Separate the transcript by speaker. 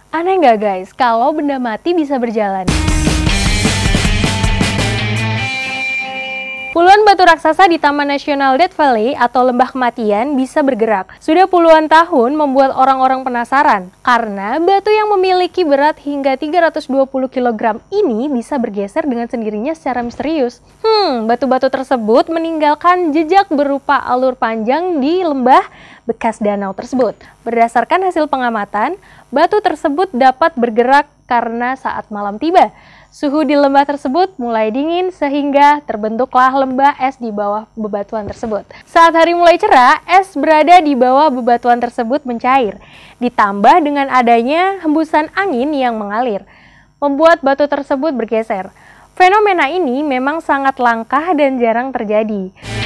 Speaker 1: Aneh nggak guys, kalau benda mati bisa berjalan? Puluhan batu raksasa di Taman Nasional Death Valley atau Lembah Kematian bisa bergerak. Sudah puluhan tahun membuat orang-orang penasaran, karena batu yang memiliki berat hingga 320 kg ini bisa bergeser dengan sendirinya secara misterius. Batu-batu tersebut meninggalkan jejak berupa alur panjang di lembah bekas danau tersebut. Berdasarkan hasil pengamatan, batu tersebut dapat bergerak karena saat malam tiba, suhu di lembah tersebut mulai dingin sehingga terbentuklah lembah es di bawah bebatuan tersebut. Saat hari mulai cerah, es berada di bawah bebatuan tersebut mencair. Ditambah dengan adanya hembusan angin yang mengalir, membuat batu tersebut bergeser. Fenomena ini memang sangat langka dan jarang terjadi.